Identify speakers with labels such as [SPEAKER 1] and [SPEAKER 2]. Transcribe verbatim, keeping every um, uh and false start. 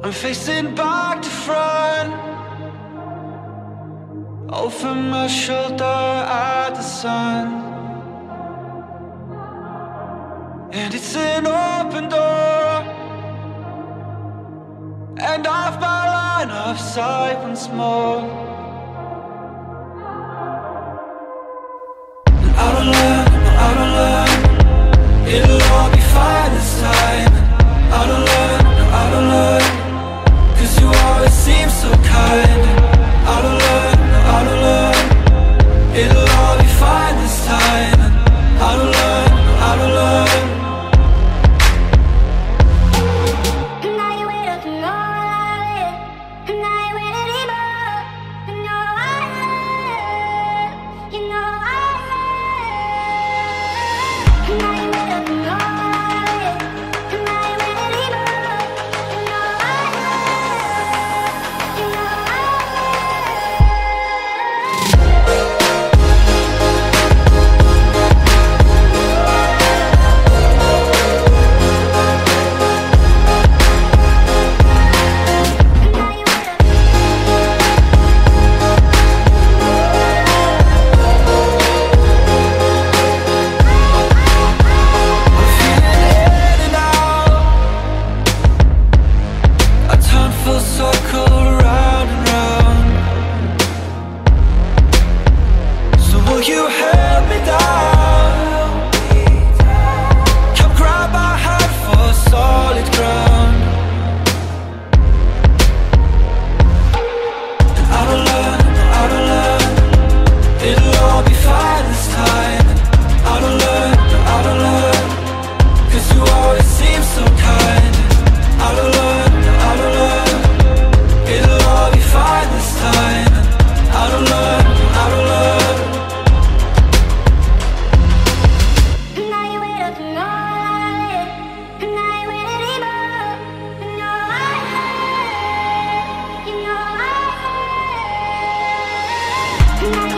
[SPEAKER 1] I'm facing back to front, over my shoulder at the sun. And it's an open door, and off my line of sight once more. And I don't learn, no I don't learn, it'll all be fine this time. I don't learn, no I don't learn, cause you always seem so kind. I don't learn, no I don't learn, it'll all be fine this time. I don't learn, no I don't learn.
[SPEAKER 2] Tonight